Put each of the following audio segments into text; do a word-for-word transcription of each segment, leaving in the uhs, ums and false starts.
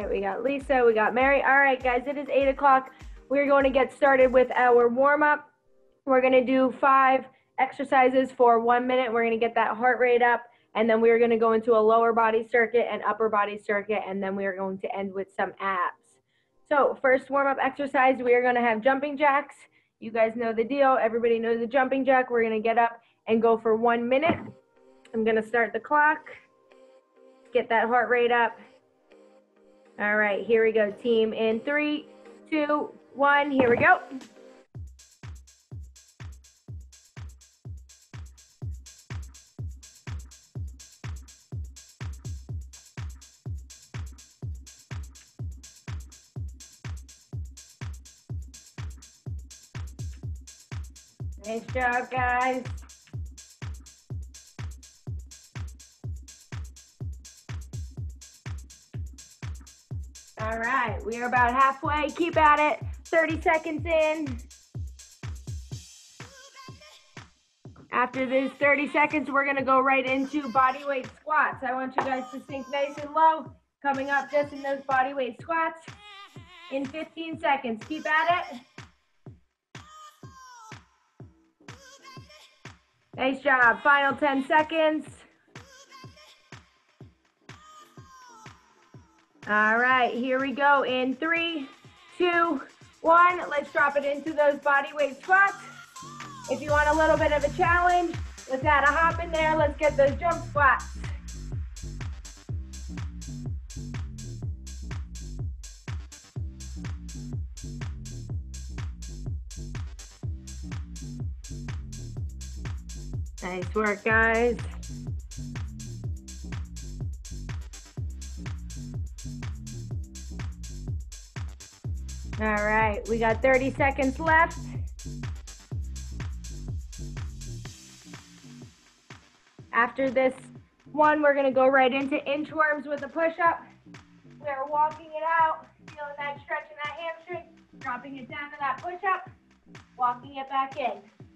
we got Lisa, we got Mary. All right, guys, it is eight o'clock. We're going to get started with our warm-up. We're going to do five exercises for one minute. We're going to get that heart rate up, and then we're going to go into a lower body circuit and upper body circuit, and then we are going to end with some abs. So first warm-up exercise, we are going to have jumping jacks. You guys know the deal. Everybody knows the jumping jack. We're going to get up and go for one minute. I'm going to start the clock. Get that heart rate up. All right, here we go, team. In three, two, one, here we go. Nice job, guys. All right, we are about halfway. Keep at it. thirty seconds in. After this thirty seconds, we're gonna go right into body weight squats. I want you guys to sink nice and low, coming up just in those body weight squats in fifteen seconds. Keep at it. Nice job. Final ten seconds. All right, here we go in three, two, one. Let's drop it into those body weight squats. If you want a little bit of a challenge, let's add a hop in there. Let's get those jump squats. Nice work, guys. All right, we got thirty seconds left. After this one, we're gonna go right into inchworms with a push-up. We're walking it out, feeling that stretch in that hamstring, dropping it down to that push-up, walking it back in.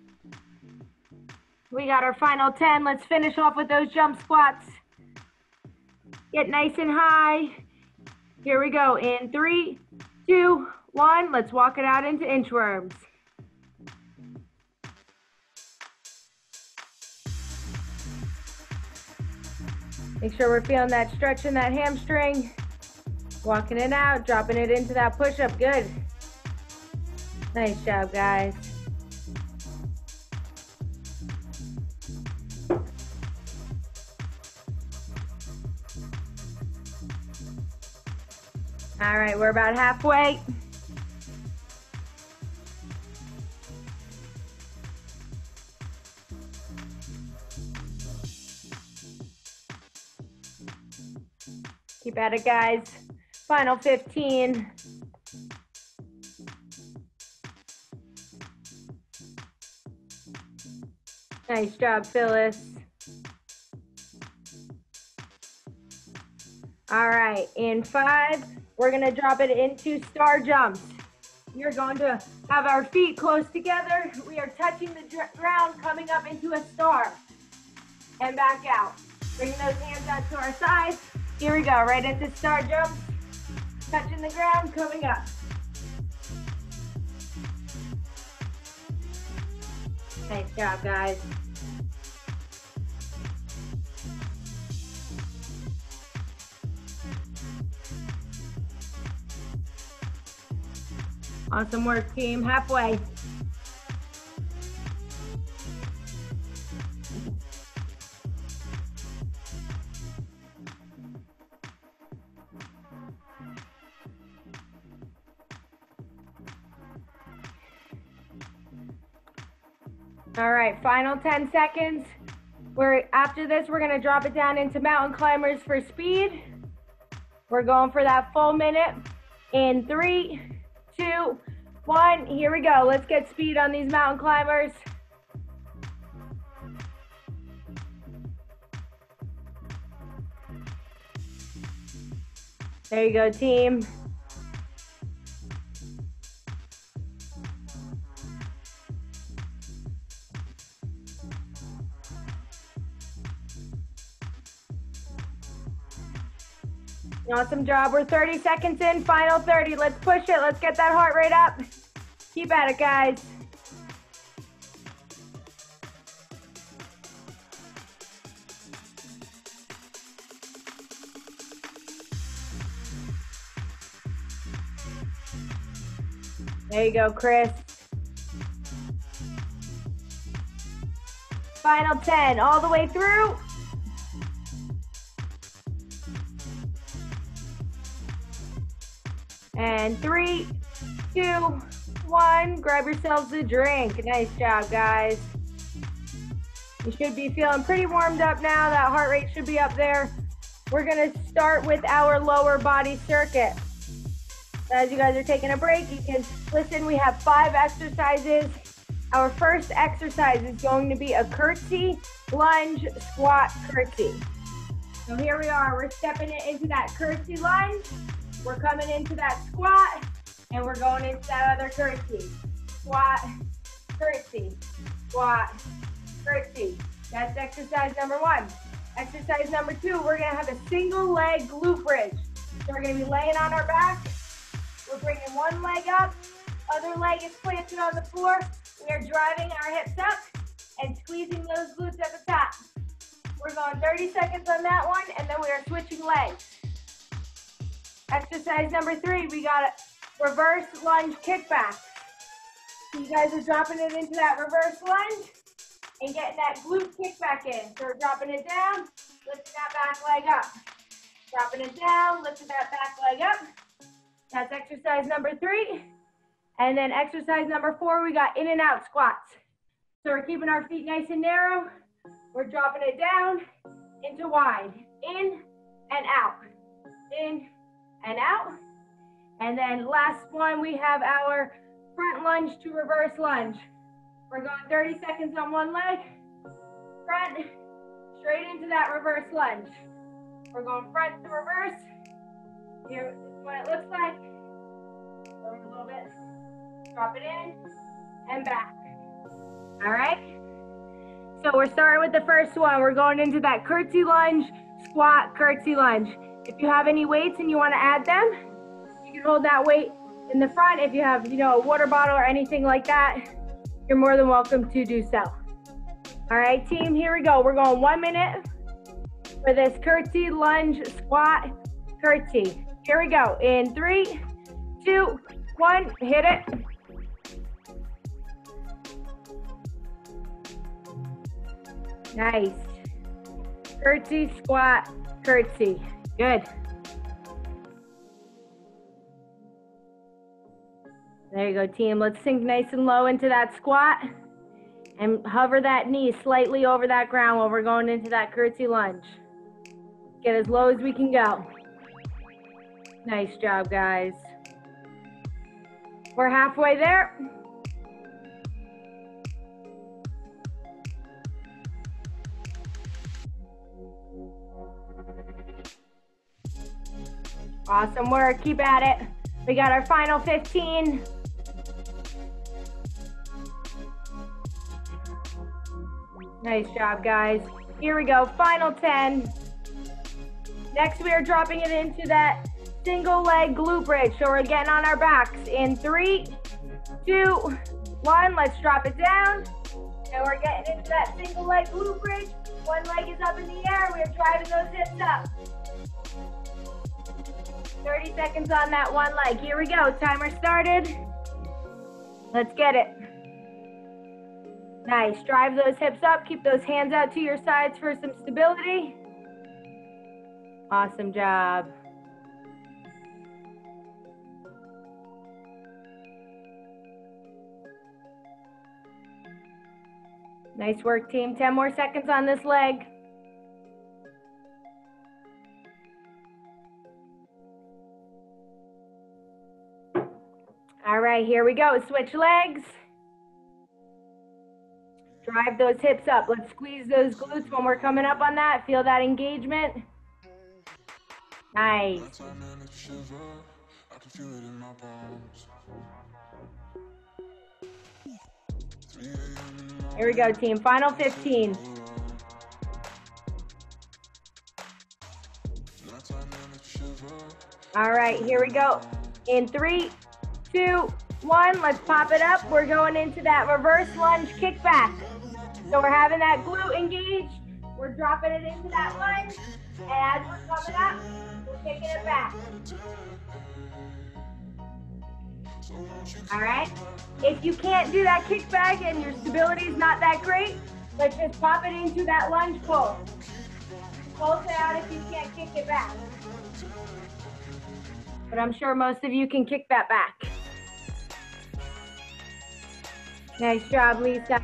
We got our final ten. Let's finish off with those jump squats. Get nice and high. Here we go in three, two, one. Let's walk it out into inchworms. Make sure we're feeling that stretch in that hamstring. Walking it out, dropping it into that push-up. Good. Nice job, guys. All right, we're about halfway. Keep at it, guys. Final fifteen. Nice job, Phyllis. All right, in five, we're gonna drop it into star jumps. You're going to have our feet close together. We are touching the ground, coming up into a star. And back out. Bringing those hands out to our sides. Here we go, right into star jumps. Touching the ground, coming up. Nice job, guys. Awesome work, team. Halfway. All right, final ten seconds. We're, after this, we're gonna drop it down into mountain climbers for speed. We're going for that full minute in three, two, one. Here we go. Let's get speed on these mountain climbers. There you go, team. Awesome job. We're thirty seconds in, final thirty. Let's push it. Let's get that heart rate up. Keep at it, guys. There you go, Chris. Final ten, all the way through. And three, two, one, grab yourselves a drink. Nice job, guys. You should be feeling pretty warmed up now. That heart rate should be up there. We're gonna start with our lower body circuit. As you guys are taking a break, you can listen. We have five exercises. Our first exercise is going to be a curtsy, lunge, squat, curtsy. So here we are. We're stepping it into that curtsy lunge. We're coming into that squat, and we're going into that other curtsy. Squat, curtsy, squat, curtsy. That's exercise number one. Exercise number two, we're gonna have a single leg glute bridge. So we're gonna be laying on our back. We're bringing one leg up, other leg is planted on the floor. We are driving our hips up and squeezing those glutes at the top. We're going thirty seconds on that one, and then we are switching legs. Exercise number three, we got a reverse lunge kickback. So you guys are dropping it into that reverse lunge and getting that glute kickback in. So we're dropping it down, lifting that back leg up. Dropping it down, lifting that back leg up. That's exercise number three. And then exercise number four, we got in and out squats. So we're keeping our feet nice and narrow. We're dropping it down into wide. In and out. In and out. And then last one, we have our front lunge to reverse lunge. We're going thirty seconds on one leg. Front, straight into that reverse lunge. We're going front to reverse. Here is what it looks like. Lower a little bit. Drop it in and back. All right. So we're starting with the first one. We're going into that curtsy lunge, squat, curtsy lunge. If you have any weights and you want to add them, you can hold that weight in the front. If you have, you know, a water bottle or anything like that, you're more than welcome to do so. All right, team, here we go. We're going one minute for this curtsy, lunge, squat, curtsy. Here we go. In three, two, one, hit it. Nice. Curtsy, squat, curtsy. Good. There you go, team. Let's sink nice and low into that squat and hover that knee slightly over that ground while we're going into that curtsy lunge. Get as low as we can go. Nice job, guys. We're halfway there. Awesome work. Keep at it. We got our final fifteen. Nice job, guys. Here we go. Final ten. Next, we are dropping it into that single leg glute bridge. So we're getting on our backs in three, two, one. Let's drop it down. And we're getting into that single leg glute bridge. One leg is up in the air. We're driving those hips up. thirty seconds on that one leg. Here we go. Timer started. Let's get it. Nice. Drive those hips up. Keep those hands out to your sides for some stability. Awesome job. Nice work, team. ten more seconds on this leg. All right, here we go. Switch legs. Drive those hips up. Let's squeeze those glutes when we're coming up on that. Feel that engagement. Nice. Here we go, team. Final fifteen. All right, here we go. In three, two, one, let's pop it up. We're going into that reverse lunge kickback. So we're having that glute engaged. We're dropping it into that lunge. And as we're coming up, we're kicking it back. All right? If you can't do that kickback and your stability is not that great, let's just pop it into that lunge pull. Pulse it out if you can't kick it back. But I'm sure most of you can kick that back. Nice job, Lisa.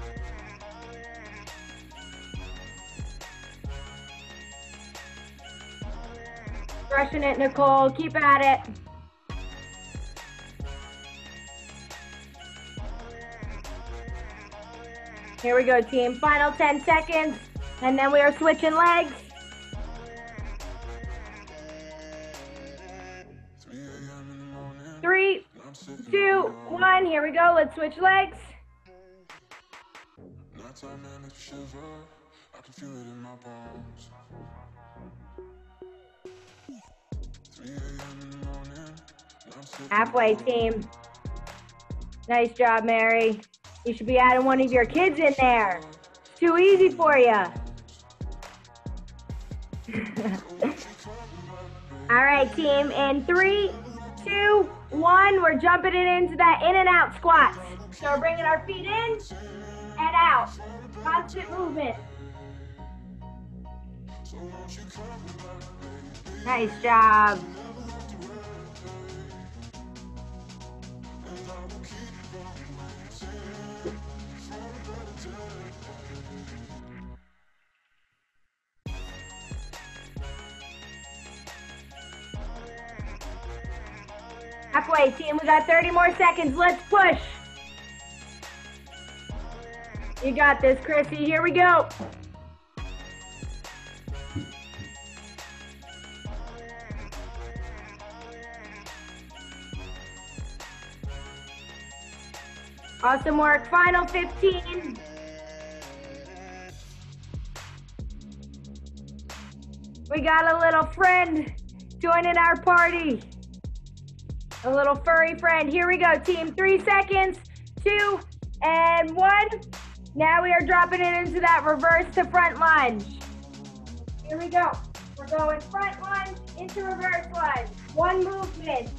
Crushing it, Nicole. Keep at it. Here we go, team. Final ten seconds, and then we are switching legs. Three, two, one. Here we go. Let's switch legs. Halfway, team. Nice job, Mary. You should be adding one of your kids in there. It's too easy for you. All right, team. In three, two, one, we're jumping it into that in and out squats. So we're bringing our feet in and out. Constant movement. Nice job. Halfway, team. We got thirty more seconds. Let's push. You got this, Chrissy. Here we go. Awesome work. Final fifteen. We got a little friend joining our party. A little furry friend. Here we go, team. Three seconds, two, and one. Now we are dropping it into that reverse to front lunge. Here we go. We're going front lunge into reverse lunge. One movement.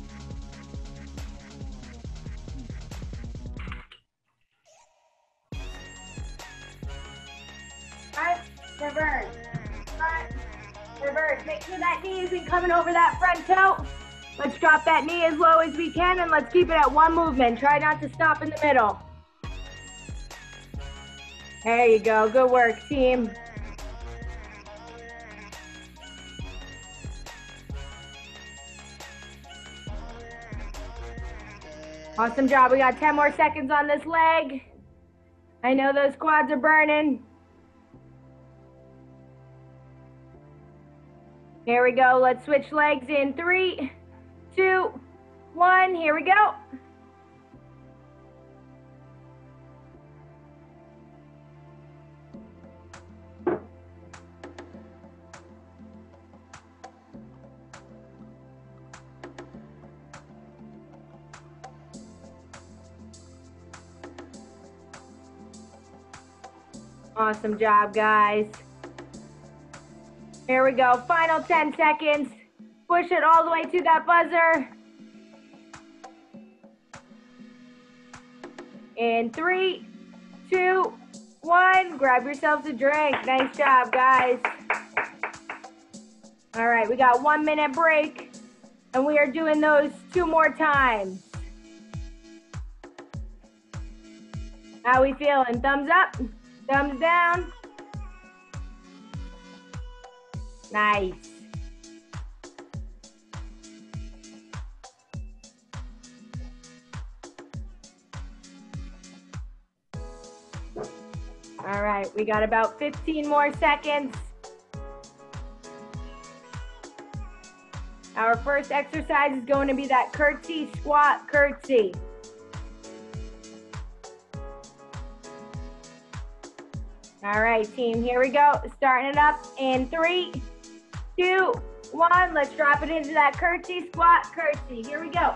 Front, reverse, front, reverse. Make sure that knee isn't coming over that front toe. Let's drop that knee as low as we can and let's keep it at one movement. Try not to stop in the middle. There you go. Good work, team. Awesome job. We got ten more seconds on this leg. I know those quads are burning. Here we go. Let's switch legs in three, two, one. Here we go. Awesome job, guys. Here we go. Final ten seconds. Push it all the way to that buzzer. In three, two, one. Grab yourselves a drink. Nice job, guys. All right, we got one minute break, and we are doing those two more times. How we feeling? Thumbs up? Thumbs down? Nice. All right, we got about fifteen more seconds. Our first exercise is going to be that curtsy squat curtsy. All right, team, here we go. Starting it up in three, two, one. Let's drop it into that curtsy, squat, curtsy. Here we go.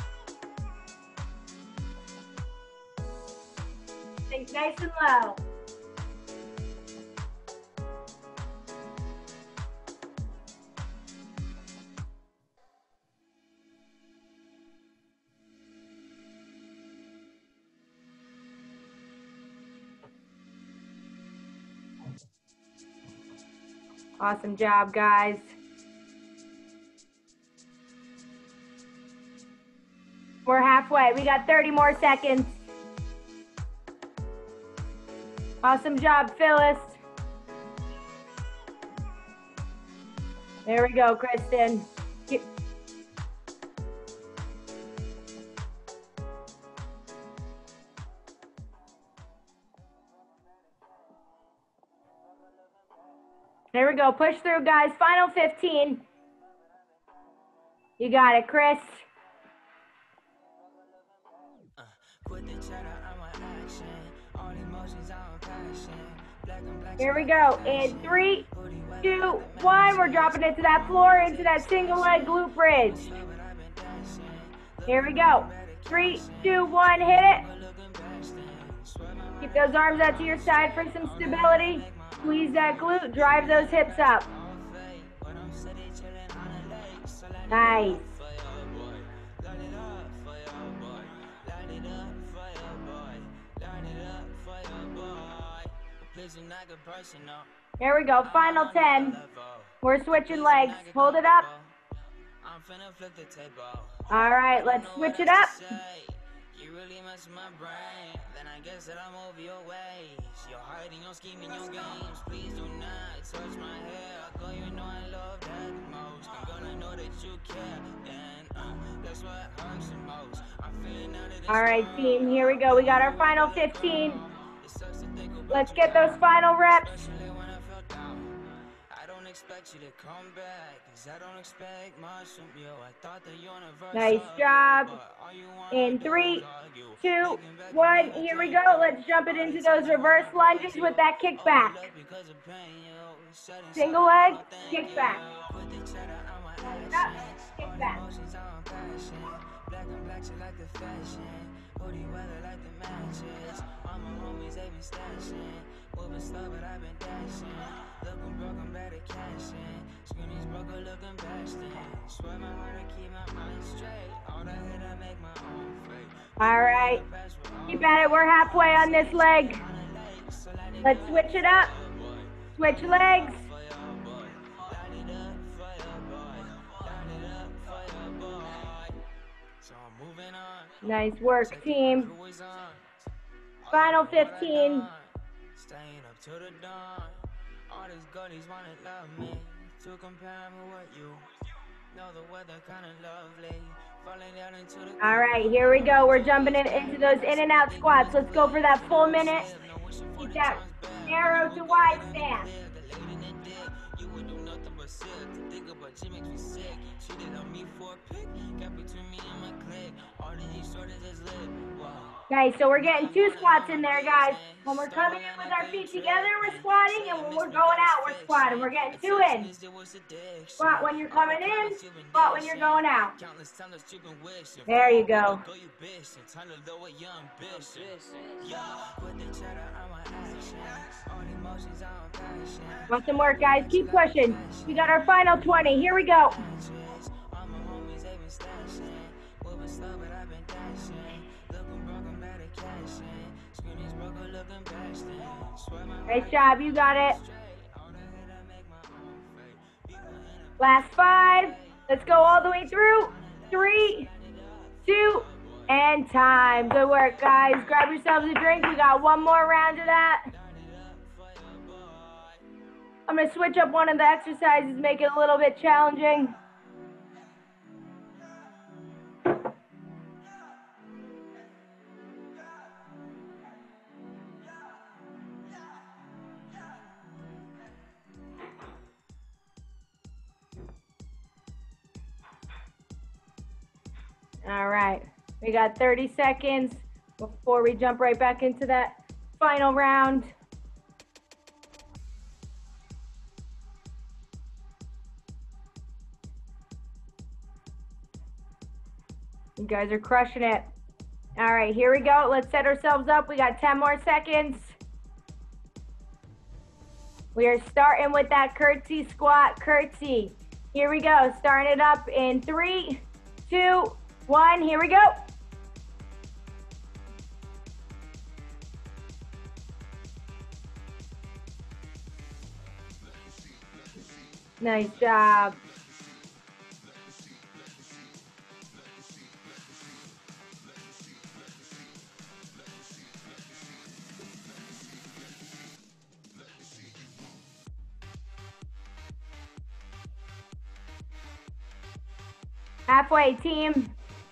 Think nice and low. Awesome job, guys. We're halfway. We got thirty more seconds. Awesome job, Phyllis. There we go, Kristen. Get There we go. Push through, guys. Final fifteen. You got it, Chris. Here we go. In three, two, one. We're dropping it to that floor, into that single leg glute bridge. Here we go. Three, two, one. Hit it. Keep those arms out to your side for some stability. Squeeze that glute. Drive those hips up. Nice. Here we go. Final ten. We're switching legs. Hold it up. All right, let's switch it up. You really mess my brain, then I guess that I'm over your ways. You're hiding your scheming your games. Please do not touch my hair. Girl, you know I love that the most. I'm gonna know that you care, and uh, that's what hurts the most. I'm feeling now that it's all right, team, here we go. We got our final fifteen. Let's get those final reps. Expect you to come back, 'cause I don't expect much from you. I thought the universe. Nice job. In three, two, one. Here we go. Let's jump it into those reverse lunges with that kickback. Single leg, kickback. Up, kickback. Black and black, you like the fashion. Hoodie weather like the matches. All my homies, they been stashing. Moving slow, but I've been dashing. Looking broken, better cashing. Screenies broke, looking bashing. Swear my heart, I keep my mind straight. All the hit, I make my own fate. All right. Keep at it. We're halfway on this leg. Let's switch it up. Switch legs. Nice work, team. Final fifteen. Staying up to the dawn. All these girlies wanna love me. To compare me with you. Know the weather kinda lovely. Falling down into the. All right, here we go. We're jumping in, into those in and out squats. Let's go for that full minute. Keep that narrow to wide stance. You would do nothing but sit to think about you makes me sick. You cheated on me for a pick. Got between me and my clique. All of these shorties is lit. Wow. Okay, so we're getting two squats in there, guys. When we're coming in with our feet together, we're squatting, and when we're going out, we're squatting. We're getting two in. Squat when you're coming in, squat when you're going out. There you go. Want some work, guys? Keep pushing. We got our final twenty. Here we go. Great job, you got it. Last five. Let's go all the way through. Three, two, and time. Good work, guys. Grab yourselves a drink. We got one more round of that. I'm going to switch up one of the exercises, make it a little bit challenging. All right, we got thirty seconds before we jump right back into that final round. You guys are crushing it. All right, here we go. Let's set ourselves up. We got ten more seconds. We are starting with that curtsy squat, curtsy. Here we go, starting it up in three, two, one, here we go. Nice job. Halfway, team.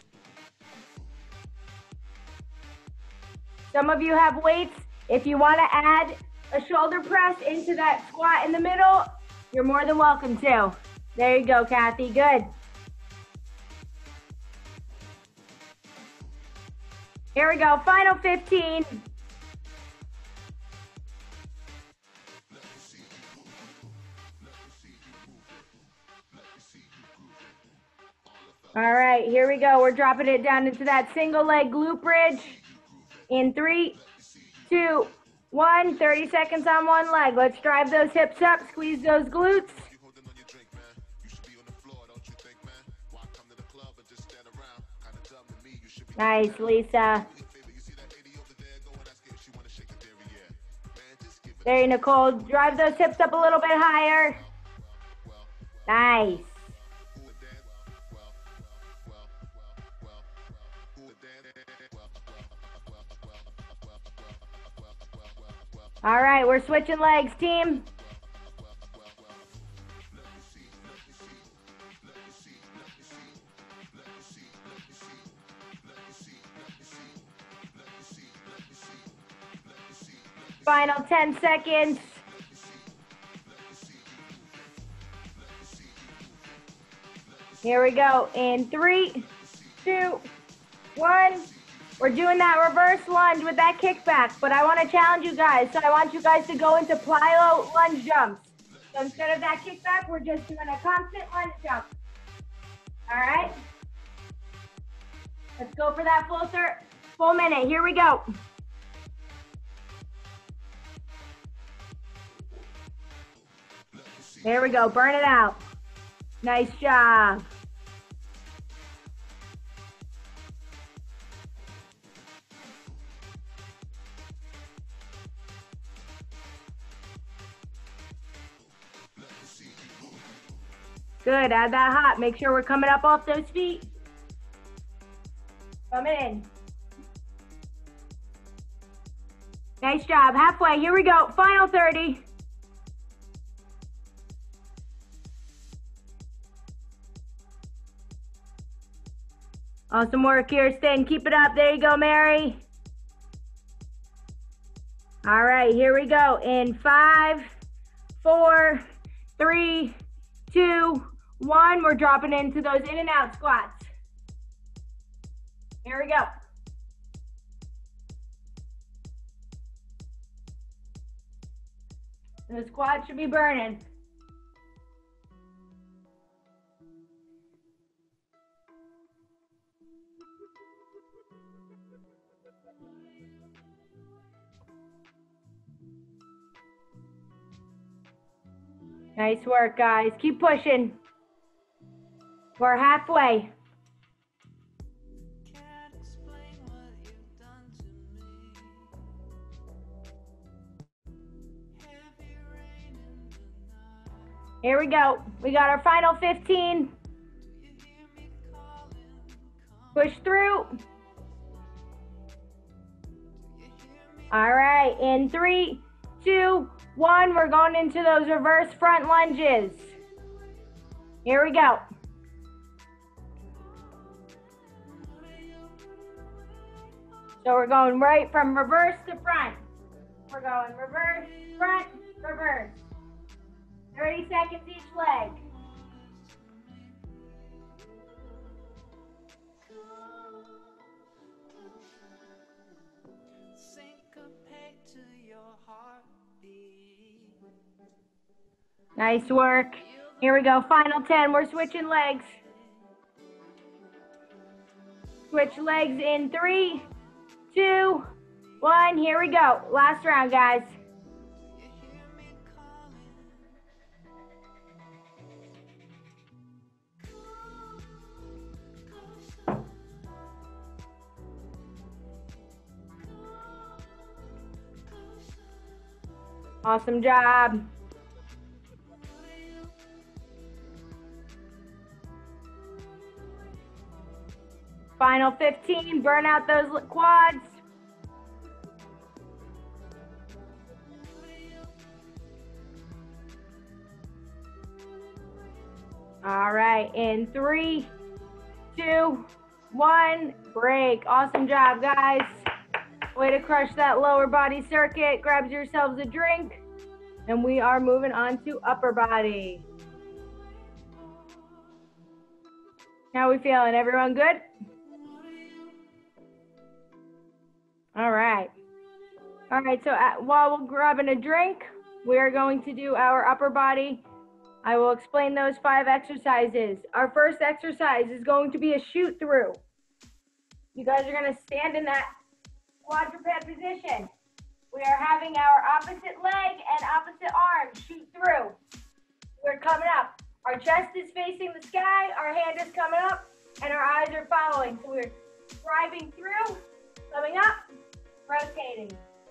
Some of you have weights. If you want to add a shoulder press into that squat in the middle, you're more than welcome to. There you go, Kathy. Good. Here we go. Final fifteen. All right, here we go. We're dropping it down into that single leg glute bridge in three, two, one. thirty seconds on one leg. Let's drive those hips up, squeeze those glutes. Nice, Lisa. There you, Nicole. Drive those hips up a little bit higher. Nice. All right, we're switching legs, team. Final ten seconds. Here we go. In three, two, one. We're doing that reverse lunge with that kickback, but I want to challenge you guys. So I want you guys to go into plyo lunge jumps. So instead of that kickback, we're just doing a constant lunge jump. All right? Let's go for that full third, full minute. Here we go. There we go. Burn it out. Nice job. Good, add that hot. Make sure we're coming up off those feet. Come in. Nice job, halfway, here we go, final thirty. Awesome work, Kirsten, keep it up, there you go, Mary. All right, here we go, in five, four, three, two, one, we're dropping into those in and out squats. Here we go. The squat should be burning. Nice work, guys. Keep pushing. We're halfway. Here we go. We got our final fifteen. Push through. All right, in three, two, one, we're going into those reverse front lunges. Here we go. So we're going right from reverse to front. We're going reverse, front, reverse. thirty seconds each leg. Nice work. Here we go, final ten. We're switching legs. Switch legs in three, two, one. Here we go. Last round, guys. Awesome job. Final fifteen, burn out those quads. All right, in three, two, one, break. Awesome job, guys. Way to crush that lower body circuit. Grab yourselves a drink, and we are moving on to upper body. How are we feeling? Everyone good? All right. All right, so at, while we're grabbing a drink, we are going to do our upper body. I will explain those five exercises. Our first exercise is going to be a shoot through. You guys are gonna stand in that quadruped position. We are having our opposite leg and opposite arm shoot through. We're coming up. Our chest is facing the sky, our hand is coming up, and our eyes are following. So we're driving through, coming up, rotating.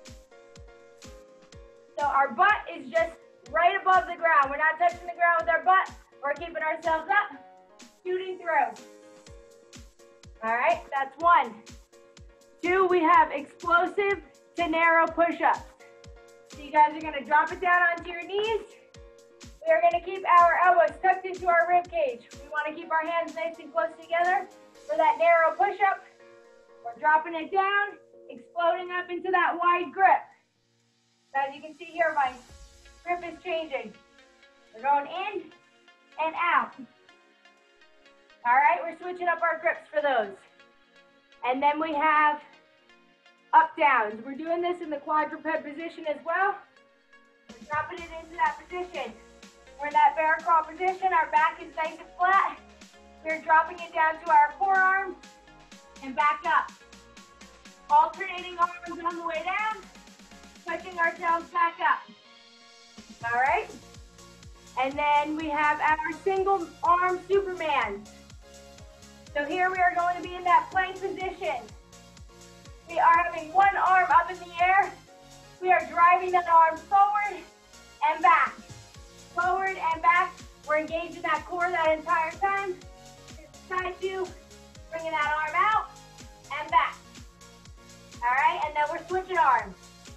So our butt is just right above the ground. We're not touching the ground with our butt. We're keeping ourselves up, shooting through. All right, that's one. Two, we have explosive to narrow push-ups. So you guys are gonna drop it down onto your knees. We are gonna keep our elbows tucked into our rib cage. We wanna keep our hands nice and close together for that narrow push-up. We're dropping it down, exploding up into that wide grip. As you can see here, my grip is changing. We're going in and out. All right, we're switching up our grips for those. And then we have up downs. We're doing this in the quadruped position as well. We're dropping it into that position. We're in that bear crawl position. Our back is nice and flat. We're dropping it down to our forearms and back up. Alternating arms on the way down, pushing ourselves back up. All right? And then we have our single arm Superman. So here we are going to be in that plank position. We are having one arm up in the air. We are driving that arm forward and back. Forward and back. We're engaging that core that entire time. Side two, bringing that arm out and back. All right, and then we're switching arms.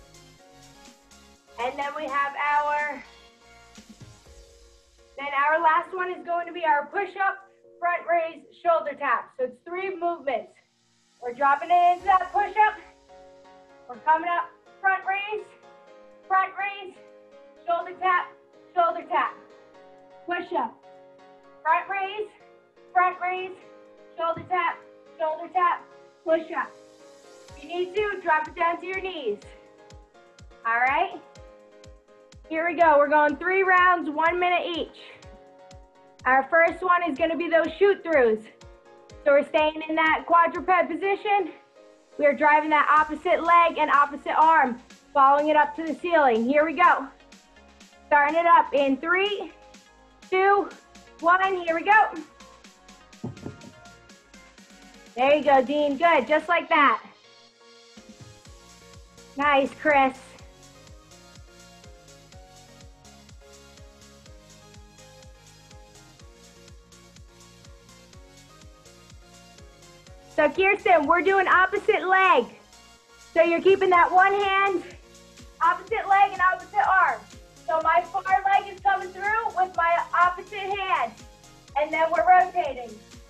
And then we have our, then our last one is going to be our push-up, front raise, shoulder tap. So it's three movements. We're dropping it into that push-up. We're coming up, front raise, front raise, shoulder tap, shoulder tap. Push-up, front raise, front raise, shoulder tap, shoulder tap, push-up. If you need to, drop it down to your knees. All right? Here we go. We're going three rounds, one minute each. Our first one is going to be those shoot-throughs. So we're staying in that quadruped position. We are driving that opposite leg and opposite arm, following it up to the ceiling. Here we go. Starting it up in three, two, one. Here we go. There you go, Dean. Good. Just like that. Nice, Chris. So Kirsten, we're doing opposite leg. So you're keeping that one hand, opposite leg and opposite arm. So my far leg is coming through with my opposite hand. And then we're rotating.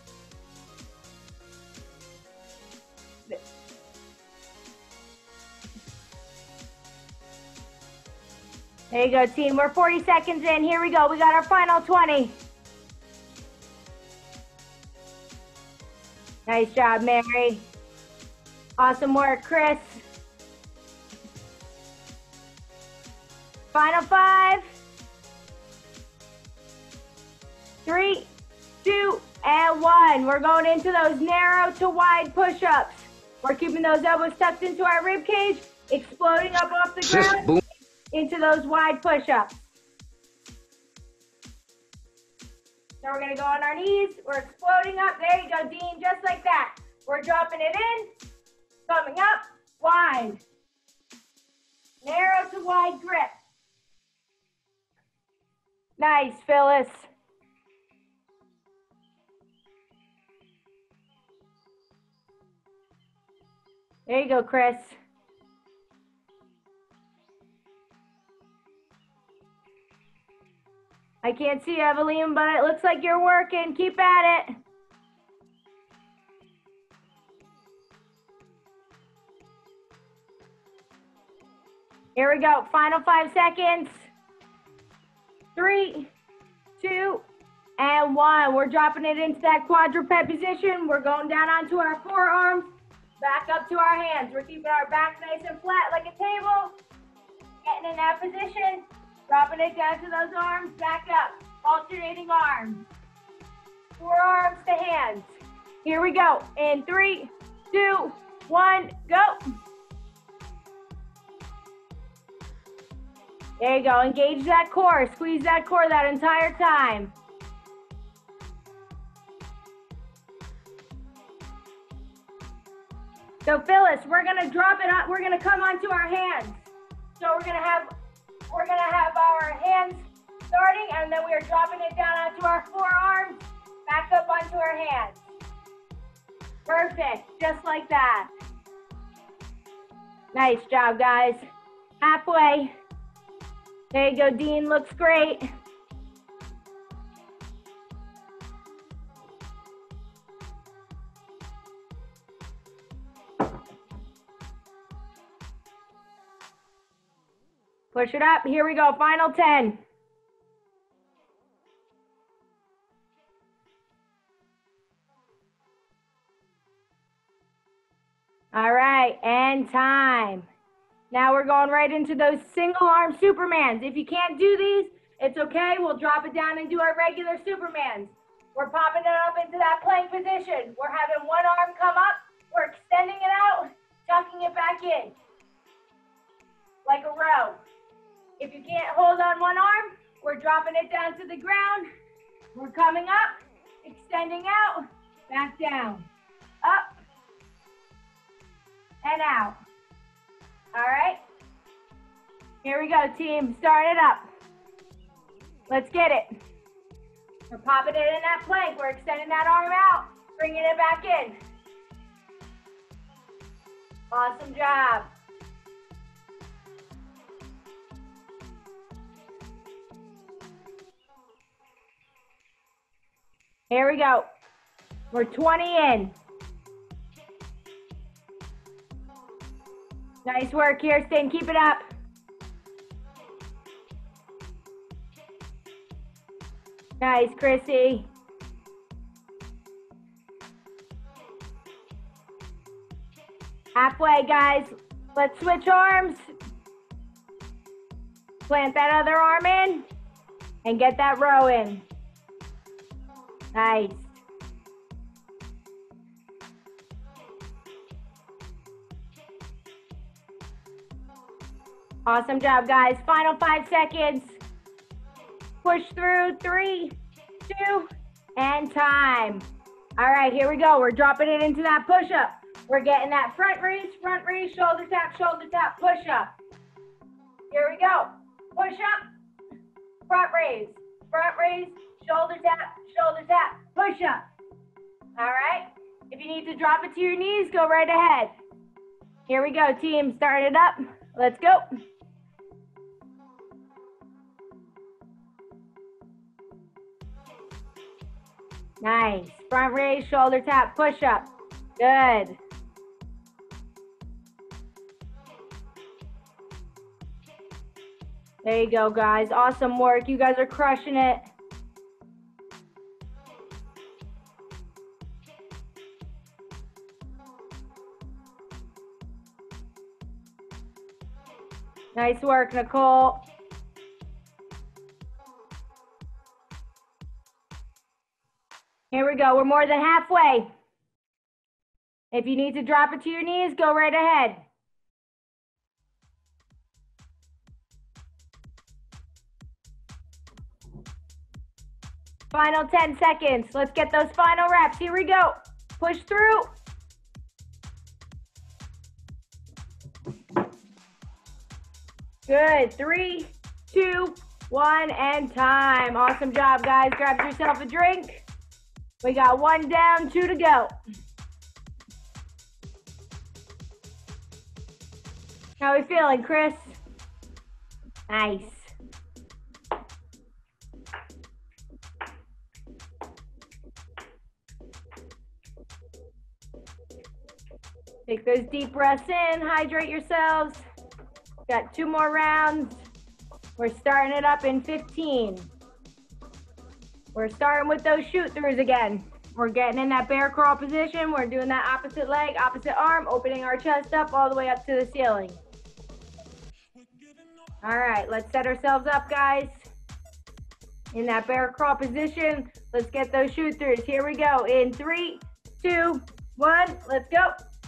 There you go, team. We're forty seconds in. Here we go. We got our final twenty. Nice job, Mary. Awesome work, Chris. Final five. Three, two, and one. We're going into those narrow to wide push-ups. We're keeping those elbows tucked into our rib cage, exploding up off the ground boom. Into those wide push-ups. So we're gonna go on our knees. We're exploding up. There you go, Dean, just like that. We're dropping it in, coming up, wide. Narrow to wide grip. Nice, Phyllis. There you go, Chris. I can't see Evelyn, but it looks like you're working. Keep at it. Here we go. Final five seconds. Three, two, and one. We're dropping it into that quadruped position. We're going down onto our forearms, back up to our hands. We're keeping our back nice and flat like a table. Getting in that position. Dropping it down to those arms, back up. Alternating arms. Forearms to hands. Here we go. In three, two, one, go. There you go. Engage that core. Squeeze that core that entire time. So Phyllis, we're gonna drop it on, we're gonna come onto our hands. So we're gonna have we're gonna have our hands starting, and then we are dropping it down onto our forearms, back up onto our hands. Perfect, just like that. Nice job, guys. Halfway. There you go, Dean, looks great. Push it up, here we go, final ten. All right, and time. Now we're going right into those single arm Supermans. If you can't do these, it's okay. We'll drop it down and do our regular Supermans. We're popping it up into that plank position. We're having one arm come up. We're extending it out, tucking it back in, like a row. If you can't hold on one arm, we're dropping it down to the ground. We're coming up, extending out, back down, up, and out. All right, here we go, team. Start it up. Let's get it. We're popping it in that plank. We're extending that arm out, bringing it back in. Awesome job. Here we go. We're twenty in. Nice work, Kirsten. Keep it up. Nice, Chrissy. Halfway, guys. Let's switch arms. Plant that other arm in and get that row in. Nice. Awesome job, guys. Final five seconds. Push through, three, two, and time. All right, here we go. We're dropping it into that push-up. We're getting that front raise, front raise, shoulder tap, shoulder tap, push-up. Here we go. Push-up, front raise, front raise, shoulder tap, shoulder tap, push-up. All right. If you need to drop it to your knees, go right ahead. Here we go, team. Start it up. Let's go. Nice. Front raise, shoulder tap, push up. Good. There you go, guys. Awesome work. You guys are crushing it. Nice work, Nicole. Here we go. We're more than halfway. If you need to drop it to your knees, go right ahead. Final ten seconds. Let's get those final reps. Here we go. Push through. Good. Three, two, one, and time. Awesome job, guys. Grab yourself a drink. We got one down, two to go. How are we feeling, Chris? Nice. Take those deep breaths in, hydrate yourselves. Got two more rounds. We're starting it up in fifteen. We're starting with those shoot throughs again. We're getting in that bear crawl position. We're doing that opposite leg, opposite arm, opening our chest up all the way up to the ceiling. All right, let's set ourselves up, guys. In that bear crawl position, let's get those shoot throughs. Here we go. In three, two, one, let's go.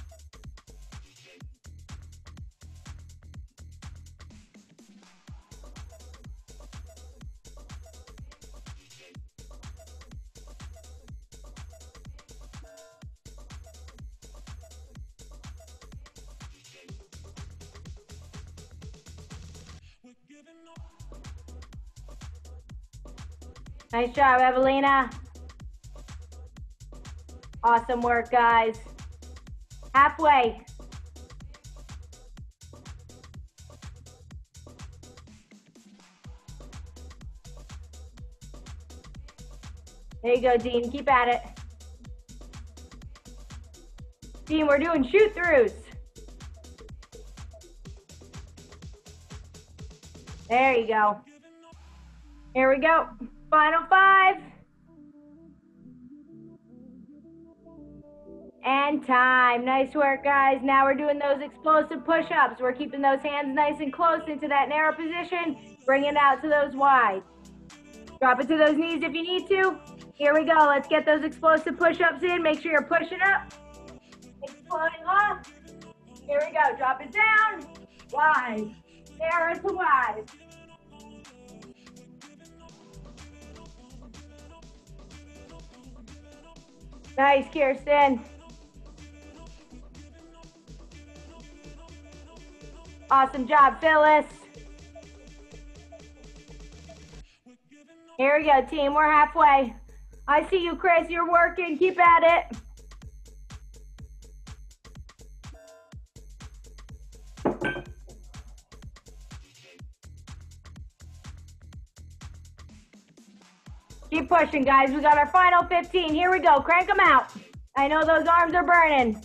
Nice job, Evelina. Awesome work, guys. Halfway. There you go, Dean. Keep at it. Dean, we're doing shoot throughs. There you go. Here we go. Final five. And time. Nice work, guys. Now we're doing those explosive push-ups. We're keeping those hands nice and close into that narrow position. Bring it out to those wide. Drop it to those knees if you need to. Here we go. Let's get those explosive push-ups in. Make sure you're pushing up. Exploding off. Here we go. Drop it down. Wide. Narrow to wide. Nice, Kirsten. Awesome job, Phyllis. Here we go, team. We're halfway. I see you, Chris. You're working. Keep at it. Keep pushing, guys. We got our final fifteen. Here we go. Crank them out. I know those arms are burning.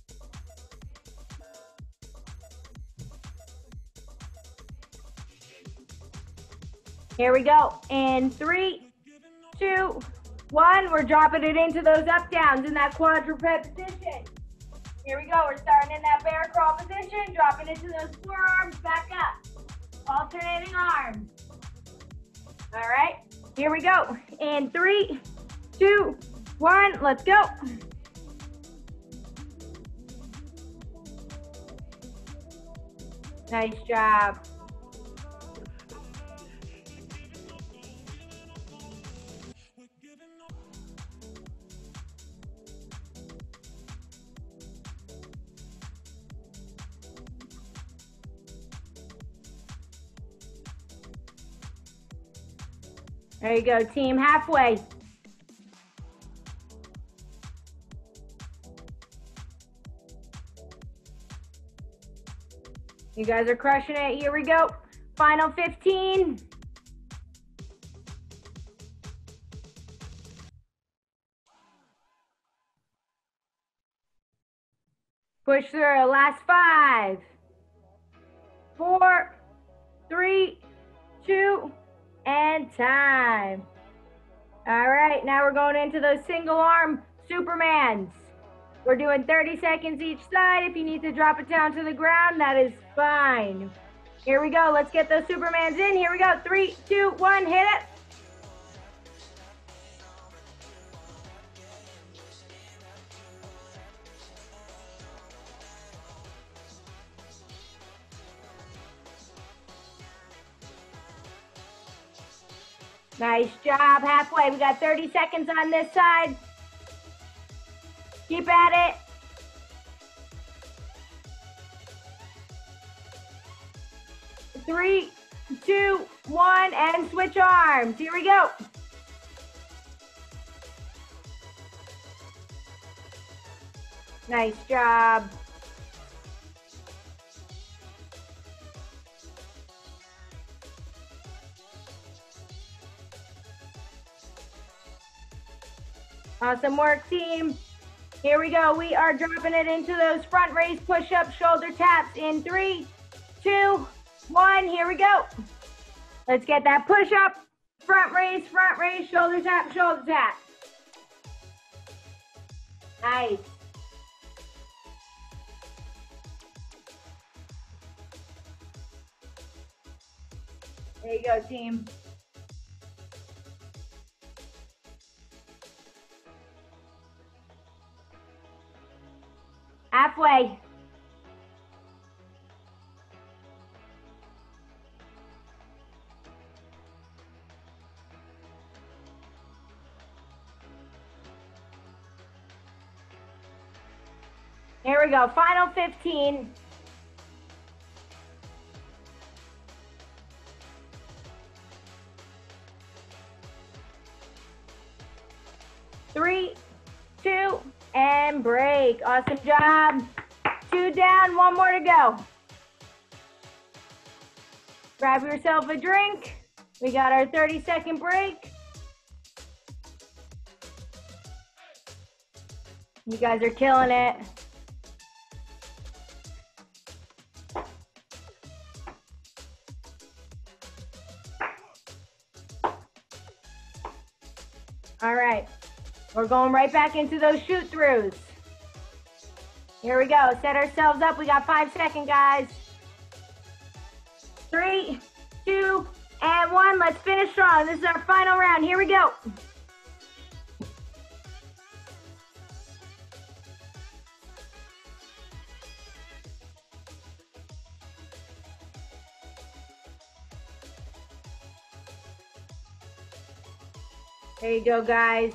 Here we go. In three, two, one. We're dropping it into those up downs in that quadruped position. Here we go. We're starting in that bear crawl position, dropping into those forearms, back up. Alternating arms. All right. Here we go. In three, two, one, let's go. Nice job. There you go, team. Halfway. You guys are crushing it. Here we go. Final fifteen. Push through. Last five, four, three, two, and time. All right, now we're going into those single arm Supermans. We're doing thirty seconds each side. If you need to drop it down to the ground, that is fine. Here we go. Let's get those Supermans in. Here we go. Three, two, one, hit it. Nice job, halfway. We got thirty seconds on this side. Keep at it. Three, two, one, and switch arms. Here we go. Nice job. Awesome work, team. Here we go. We are dropping it into those front raise push-ups, shoulder taps in three, two, one. Here we go. Let's get that push-up, front raise, front raise, shoulder tap, shoulder tap. Nice. There you go, team. Halfway. Here we go, final fifteen. Three, two, and break. Awesome job. Two down, one more to go. Grab yourself a drink. We got our thirty second break. You guys are killing it. All right, we're going right back into those shoot throughs. Here we go, set ourselves up. We got five seconds, guys. Three, two, and one. Let's finish strong. This is our final round. Here we go. There you go, guys.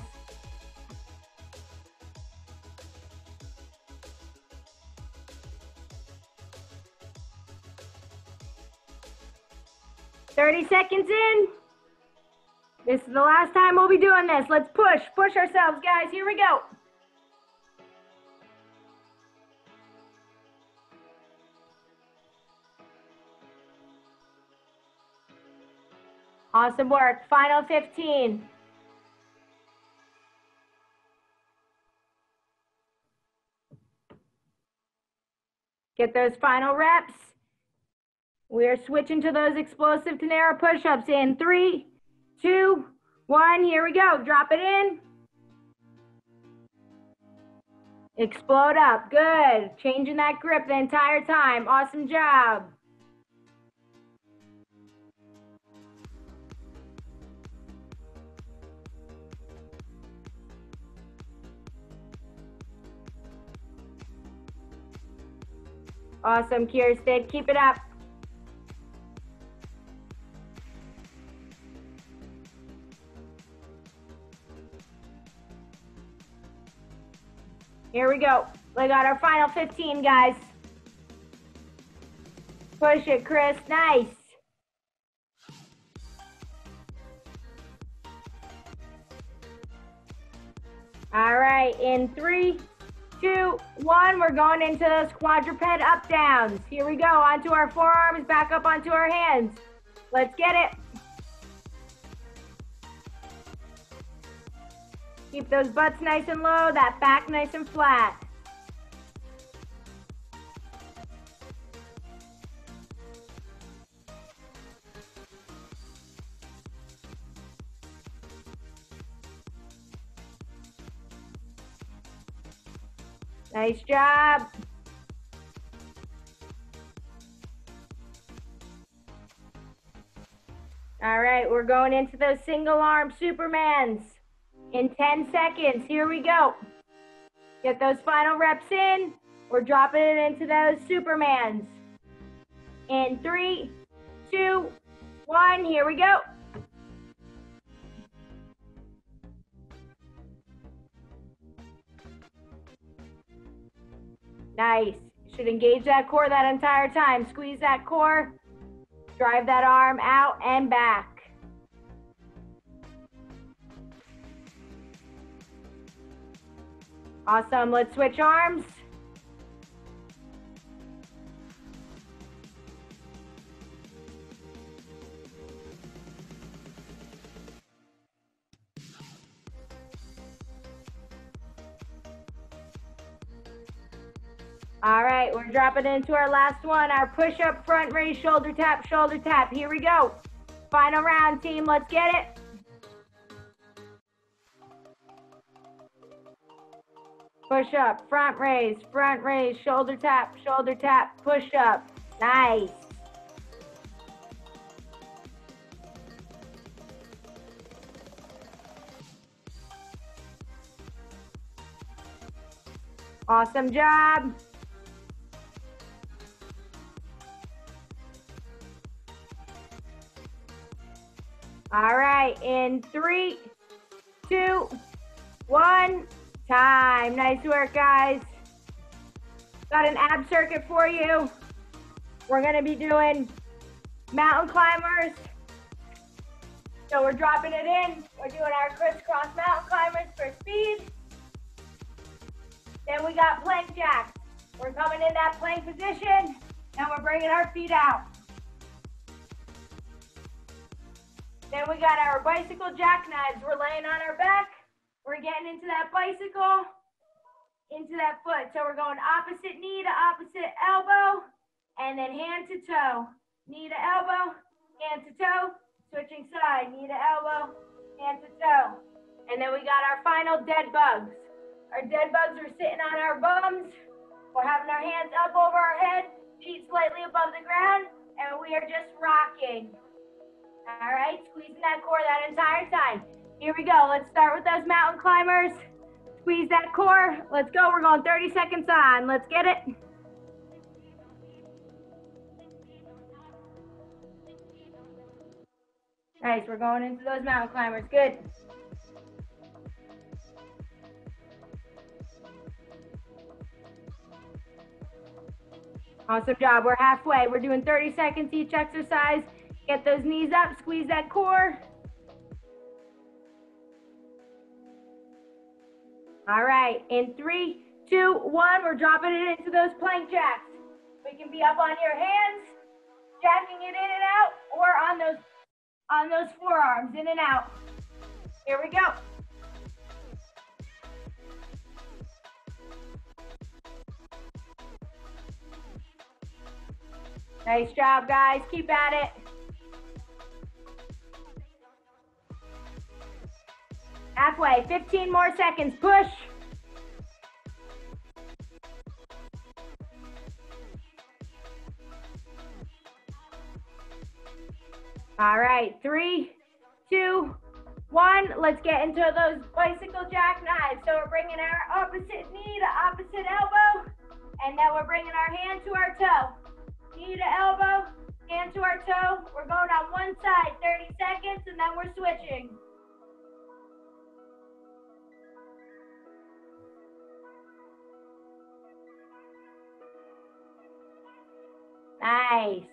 thirty seconds in. This is the last time we'll be doing this. Let's push, push ourselves, guys. Here we go. Awesome work. Final fifteen. Get those final reps. We're switching to those explosive Tenera push-ups in three, two, one. Here we go. Drop it in. Explode up. Good. Changing that grip the entire time. Awesome job. Awesome, Kirsten. Keep it up. Here we go. We got our final fifteen, guys. Push it, Chris. Nice. All right, in three, two, one, we're going into those quadruped up downs. Here we go, onto our forearms, back up onto our hands. Let's get it. Keep those butts nice and low, that back nice and flat. Nice job. All right, we're going into those single arm Supermans in ten seconds. Here we go. Get those final reps in. We're dropping it into those Supermans. In three, two, one, here we go. Nice. You should engage that core that entire time. Squeeze that core. Drive that arm out and back. Awesome. Let's switch arms. All right, we're dropping into our last one, our push-up, front raise, shoulder tap, shoulder tap. Here we go. Final round, team. Let's get it. Push up, front raise, front raise, shoulder tap, shoulder tap, push up. Nice. Awesome job. All right, in three, two, one, time. Nice work, guys. Got an ab circuit for you. We're gonna be doing mountain climbers. So we're dropping it in. We're doing our crisscross mountain climbers for speed. Then we got plank jacks. We're coming in that plank position and we're bringing our feet out. Then we got our bicycle jackknives. We're laying on our back. We're getting into that bicycle, into that foot. So we're going opposite knee to opposite elbow, and then hand to toe. Knee to elbow, hand to toe, switching side, knee to elbow, hand to toe. And then we got our final dead bugs. Our dead bugs are sitting on our bums. We're having our hands up over our head, feet slightly above the ground, and we are just rocking. All right, squeezing that core that entire time. Here we go. Let's start with those mountain climbers. Squeeze that core. Let's go. We're going thirty seconds on. Let's get it. Nice. We're going into those mountain climbers. Good. Awesome job. We're halfway. We're doing thirty seconds each exercise. Get those knees up, squeeze that core. All right, in three, two, one, we're dropping it into those plank jacks. We can be up on your hands, jacking it in and out, or on those, on those forearms, in and out. Here we go. Nice job, guys. Keep at it. Halfway, fifteen more seconds, push. All right, three, two, one. Let's get into those bicycle jackknives. So we're bringing our opposite knee to opposite elbow, and then we're bringing our hand to our toe. Knee to elbow, hand to our toe. We're going on one side, thirty seconds, and then we're switching. Nice.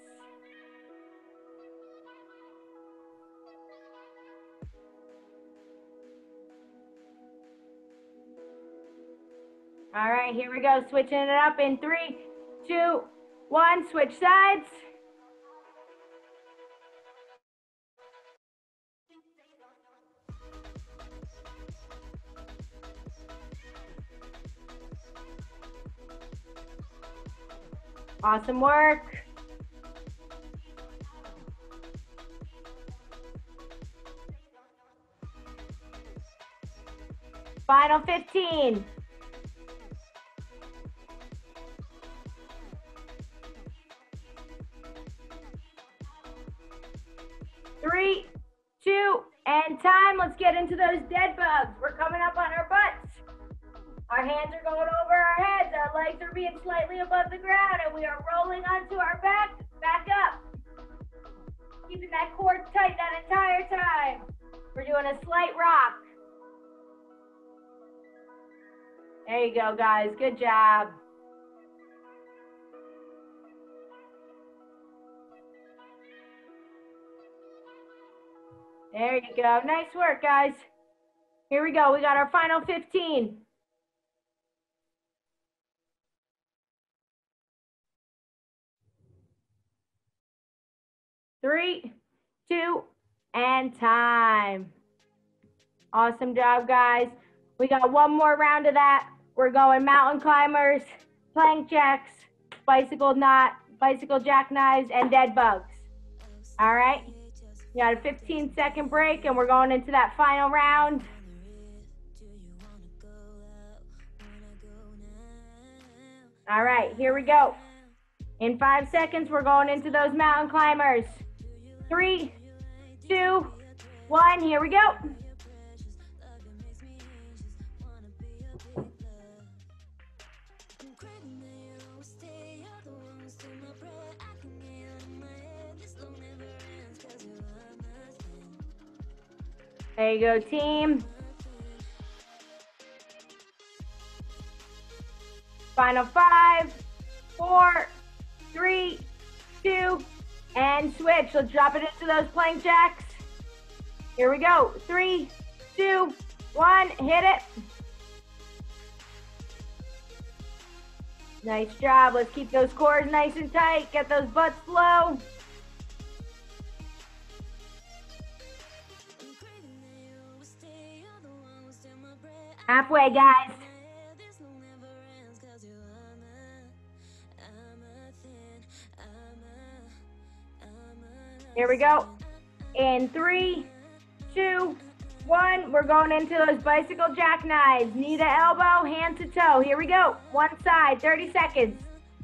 All right, here we go. Switching it up in three, two, one. Switch sides. Awesome work. Final fifteen. Three, two, and time. Let's get into those dead bugs. We're coming up on our butts. Our hands are going over our heads. Our legs are being slightly above the ground, and we are rolling onto our back, back up. Keeping that core tight that entire time. We're doing a slight rock. There you go, guys. Good job. There you go. Nice work, guys. Here we go. We got our final fifteen. Three, two, and time. Awesome job, guys. We got one more round of that. We're going mountain climbers, plank jacks, bicycle knot, bicycle jackknives, and dead bugs. All right? We got a fifteen second break, and we're going into that final round. All right, here we go. In five seconds, we're going into those mountain climbers. Three, two, one, here we go. There you go, team. Final five, four, three, two, and switch. Let's drop it into those plank jacks. Here we go. Three, two, one, hit it. Nice job. Let's keep those cores nice and tight. Get those butts low. Halfway, guys. Here we go. In three, two, one, we're going into those bicycle jackknives. Knee to elbow, hand to toe. Here we go. One side, thirty seconds.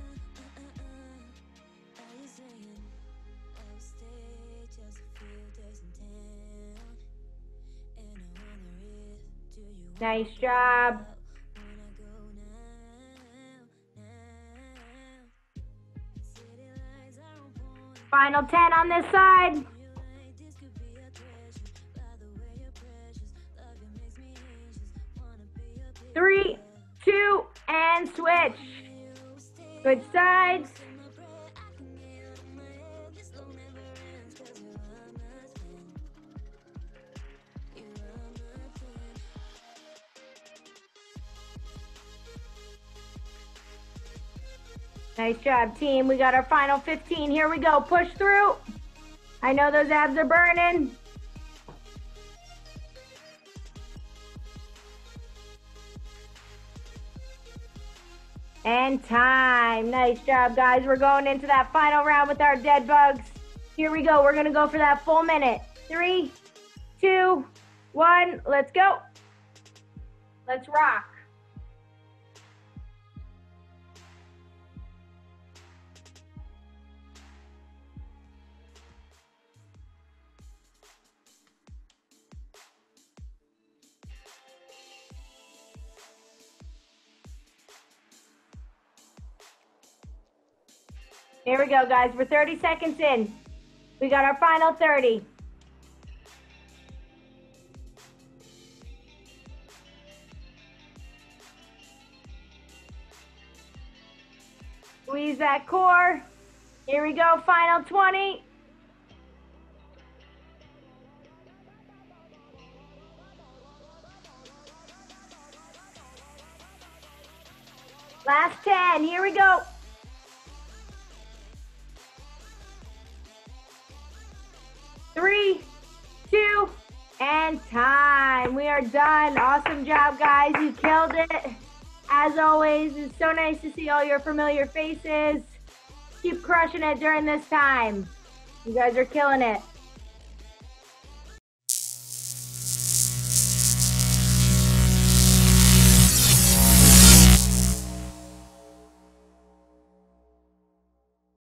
Nice job. Final ten on this side. Three, two, and switch. Switch sides. Nice job, team. We got our final fifteen. Here we go. Push through. I know those abs are burning. And time. Nice job, guys. We're going into that final round with our dead bugs. Here we go. We're going to go for that full minute. Three, two, one. Let's go. Let's rock. Here we go, guys. We're thirty seconds in. We got our final thirty. Squeeze that core. Here we go, final twenty. Last ten, here we go. Three, two, and time. We are done. Awesome job, guys. You killed it. As always, it's so nice to see all your familiar faces. Keep crushing it during this time. You guys are killing it.